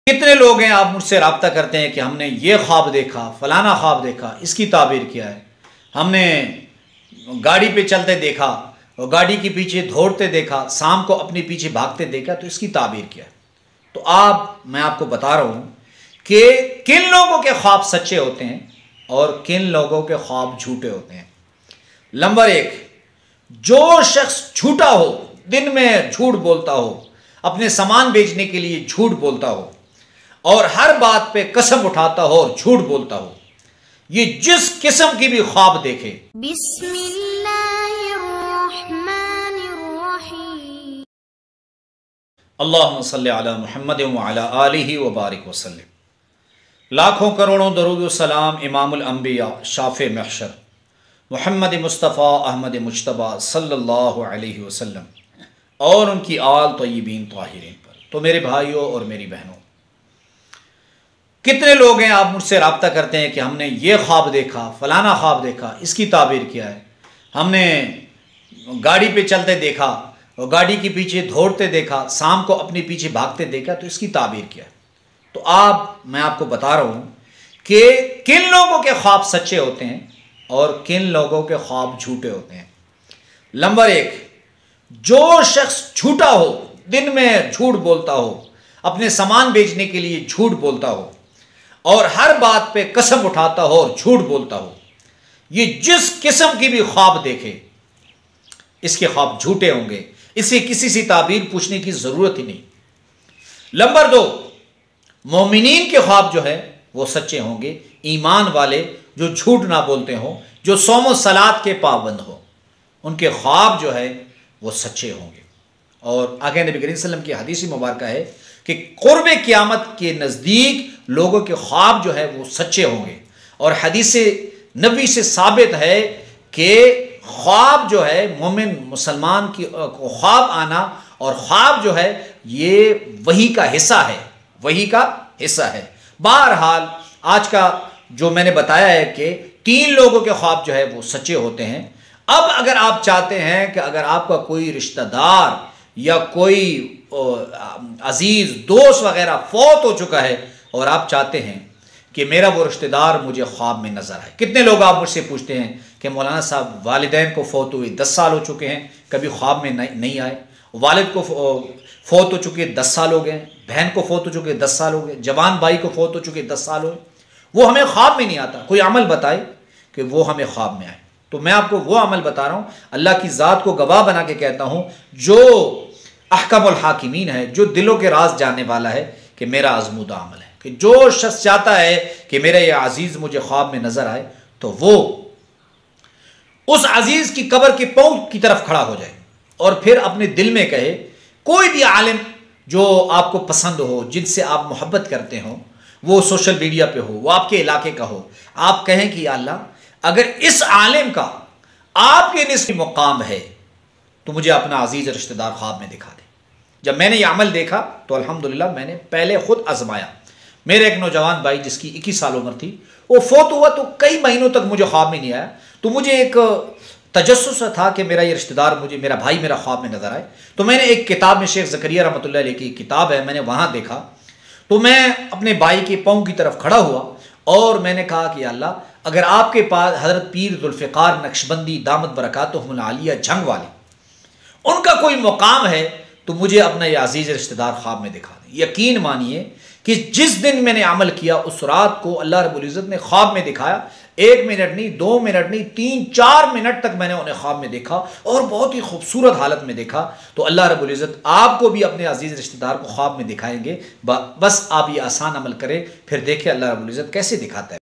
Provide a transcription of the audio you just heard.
कितने लोग हैं आप मुझसे रब्ता करते हैं कि हमने ये ख्वाब देखा, फलाना ख्वाब देखा, इसकी ताबीर क्या है। हमने गाड़ी पे चलते देखा और गाड़ी के पीछे दौड़ते देखा, शाम को अपने पीछे भागते देखा, तो इसकी ताबीर क्या है। तो मैं आपको बता रहा हूँ कि किन लोगों के ख्वाब सच्चे होते हैं और किन लोगों के ख्वाब झूठे होते हैं। नंबर एक, जो शख्स झूठा हो, दिन में झूठ बोलता हो, अपने सामान बेचने के लिए झूठ बोलता हो और हर बात पे कसम उठाता हो और झूठ बोलता हो, ये जिस किस्म की भी ख्वाब देखे, बिस्मिल्लाहिर्रहमानिर्रहीम, अल्लाहुम्मा सल्ली अला मुहम्मद व अला आलिहि व बारिक वसल्लम। लाखों करोड़ों दरूद व सलाम इमामुल अंबिया शाफ़े महशर मुहम्मद मुस्तफ़ा अहमद मुज्तबा सल्लल्लाहु अलैहि वसल्लम और उनकी आल तय्यबीन ताहिरीन पर। तो मेरे भाइयों और मेरी बहनों, कितने लोग हैं आप मुझसे रब्ता करते हैं कि हमने ये ख्वाब देखा, फलाना ख्वाब देखा, इसकी ताबीर क्या है। हमने गाड़ी पे चलते देखा और गाड़ी के पीछे दौड़ते देखा, शाम को अपने पीछे भागते देखा, तो इसकी ताबीर क्या है। तो मैं आपको बता रहा हूँ कि किन लोगों के ख्वाब सच्चे होते हैं और किन लोगों के ख्वाब झूठे होते हैं। नंबर एक, जो शख्स झूठा हो, दिन में झूठ बोलता हो, अपने सामान बेचने के लिए झूठ बोलता हो और हर बात पे कसम उठाता हो और झूठ बोलता हो, ये जिस किस्म की भी ख्वाब देखे, इसके ख्वाब झूठे होंगे, इसे किसी से ताबीर पूछने की जरूरत ही नहीं। नंबर दो, मोमिनीन के ख्वाब जो है वो सच्चे होंगे, ईमान वाले जो झूठ ना बोलते हों, जो सौम सलात के पाबंद हो, उनके ख्वाब जो है वो सच्चे होंगे। और आगे नबी करीम सल्लल्लाहु अलैहि वसल्लम की हदीस मुबारक है कि क़ुर्ब क़यामत के नज़दीक लोगों के ख्वाब जो है वो सच्चे होंगे। और हदीस नबी से साबित है कि ख्वाब जो है मोमिन मुसलमान की ख्वाब आना और ख्वाब जो है ये वही का हिस्सा है, वही का हिस्सा है। बहरहाल आज का जो मैंने बताया है कि 3 लोगों के ख्वाब जो है वो सच्चे होते हैं। अब अगर आप चाहते हैं कि अगर आपका कोई रिश्तेदार या कोई अजीज दोस्त वगैरह फौत हो चुका है और आप चाहते हैं कि मेरा वो रिश्तेदार मुझे ख्वाब में नजर आए। कितने लोग आप मुझसे पूछते हैं कि मौलाना साहब वालिदैन को फौत हुए 10 साल हो चुके हैं, कभी ख्वाब में नहीं आए। वालिद को फौत हो चुके 10 साल हो गए, बहन को फौत हो चुके 10 साल हो गए, जवान भाई को फौत हो चुके 10 साल हो, वो हमें ख्वाब में नहीं आता। कोई अमल बताए कि वो हमें ख्वाब में आए। तो मैं आपको वो अमल बता रहा हूँ, अल्लाह की ज़ात को गवाह बना के कहता हूँ, जो अहकमुल हाकिमीन है, जो दिलों के राज जानने वाला है, कि मेरा आज़मूदा अमल है कि जो शख्स चाहता है कि मेरा ये अजीज़ मुझे ख्वाब में नज़र आए, तो वो उस अजीज़ की कब्र के पांव की तरफ खड़ा हो जाए और फिर अपने दिल में कहे, कोई भी आलिम जो आपको पसंद हो, जिनसे आप मोहब्बत करते हो, वो सोशल मीडिया पे हो, वो आपके इलाके का हो, आप कहें कि या अल्लाह, अगर इस आलिम का आपके निस्बत मुकाम है तो मुझे अपना अजीज रिश्तेदार ख्वाब में दिखा दे। जब मैंने ये अमल देखा तो अल्हम्दुलिल्लाह मैंने पहले खुद आजमाया। मेरे एक नौजवान भाई जिसकी 21 साल उम्र थी, वो फौत हुआ तो कई महीनों तक मुझे ख्वाब में नहीं आया। तो मुझे एक तजस्सुस था कि मेरा ये रिश्तेदार मुझे, मेरा भाई मेरा ख्वाब में नजर आए। तो मैंने एक किताब में, शेख ज़करिया रहमतुल्लाह अलैह की किताब है, मैंने वहाँ देखा। तो मैं अपने भाई के पाँव की तरफ खड़ा हुआ और मैंने कहा कि अल्लाह, अगर आपके पास हज़रत पीर जुल्फ़िकार नक्शबंदी दामत बरकातुहुमुल आलिया झंग वाले, उनका कोई मुकाम है तो मुझे अपना ये अजीज़ रिश्तेदार ख्वाब में दिखा दें। यकीन मानिए कि जिस दिन मैंने अमल किया, उस रात को अल्लाह रब्बुल इज़्ज़त ने ख्वाब में दिखाया। 1 मिनट नहीं, 2 मिनट नहीं, 3-4 मिनट तक मैंने उन्हें ख्वाब में देखा और बहुत ही खूबसूरत हालत में देखा। तो अल्लाह रब्बुल इज़्ज़त आपको भी अपने अजीज़ रिश्तेदार को ख्वाब में दिखाएंगे। बस आप ये आसान अमल करें, फिर देखें अल्लाह रब्बुल इज़्ज़त कैसे दिखाता है।